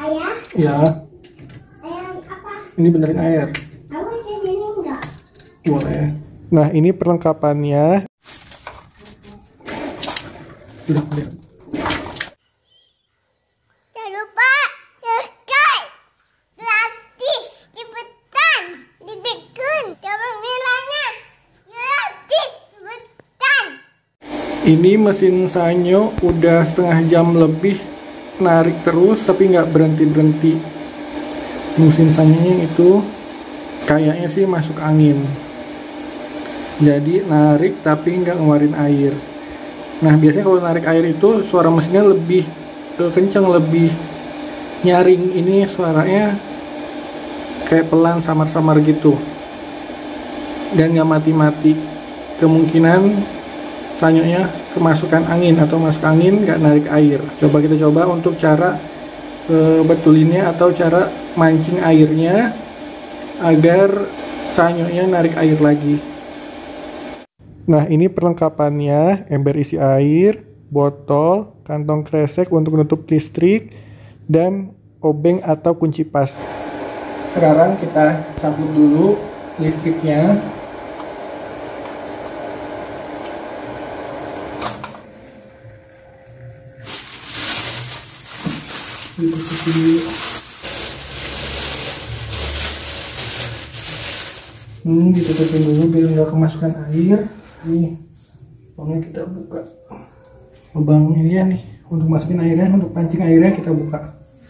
Ayah, Ya, ayah apa? ini benerin air. Kamu ini enggak? Boleh. Nah, ini perlengkapannya. Udah, lihat. Jangan lupa subscribe, gratis, cepetan, ditekan tombol merahnya, gratis, cepetan. Ini mesin Sanyo udah setengah jam lebih narik terus tapi nggak berhenti-berhenti. Mesin Sanyonya itu kayaknya sih masuk angin. Jadi narik tapi nggak ngeluarin air. Nah, biasanya kalau narik air itu suara mesinnya lebih kenceng, lebih nyaring. Ini suaranya kayak pelan, samar-samar gitu. Dan nggak mati-mati. Kemungkinan Sanyonya kemasukan angin atau masuk angin nggak narik air. Coba kita coba untuk cara betulinnya atau cara mancing airnya agar Sanyonya narik air lagi. Nah, ini perlengkapannya: ember isi air, botol, kantong kresek untuk menutup listrik, dan obeng atau kunci pas. Sekarang kita cabut dulu listriknya. Ditutupin dulu. Ditutupin dulu biar nggak kemasukan air. Nih, lubangnya kita buka. Lubang ini ya nih, untuk masukin airnya, untuk pancing airnya kita buka.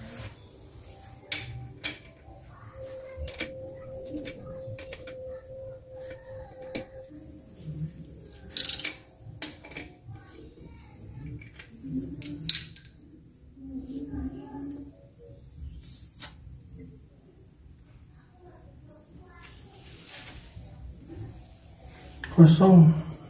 Kosong.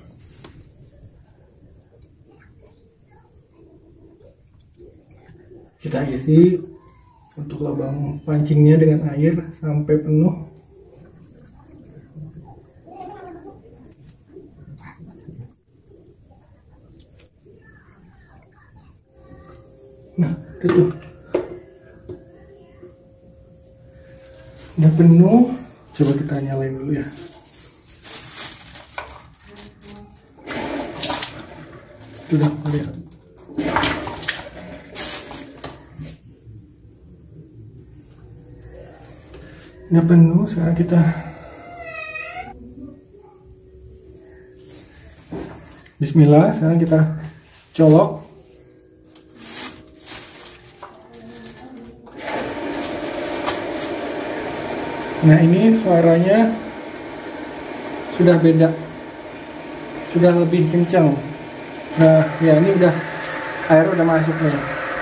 Kita isi untuk lubang pancingnya dengan air sampai penuh. Nah, itu udah penuh. Coba kita nyalain dulu ya. Sudah, lihat. Udah penuh, sekarang kita Bismillah, sekarang kita colok. Nah, ini suaranya sudah beda, sudah lebih kencang. Nah, ya ini udah, air udah masuk nih.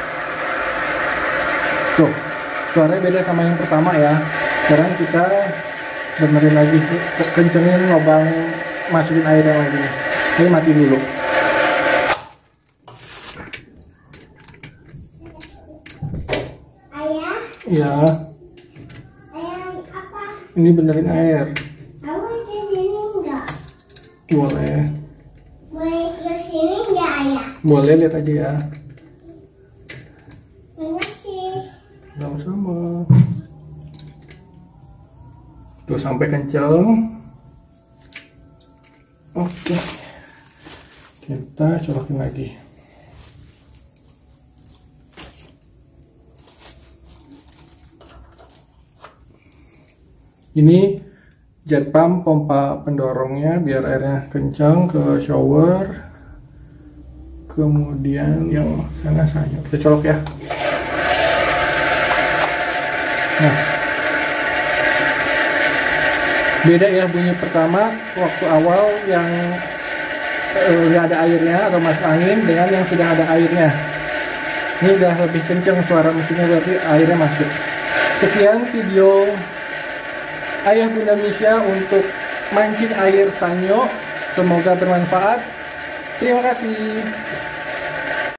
Tuh, suaranya beda sama yang pertama ya. Sekarang kita benerin lagi, kencengin lubang masukin airnya lagi. Ini mati dulu. Ayah, Ya, ayah apa? ini benerin air. Kamu ini enggak? Boleh. Boleh ke sini enggak, ayah? Boleh, lihat aja ya. Makasih. Sama-sama. Tuh, sampai kenceng. Oke. Kita colokin lagi. Ini jet pump, pompa pendorongnya biar airnya kencang ke shower. Kemudian yang sana Sanyo kita colok ya. Nah, beda ya bunyi pertama waktu awal yang nggak ada airnya atau masuk angin dengan yang sudah ada airnya. Ini udah lebih kencang suara mesinnya, berarti airnya masuk. Sekian video Ayah Bunda Misha untuk mancing air Sanyo. Semoga bermanfaat. Terima kasih.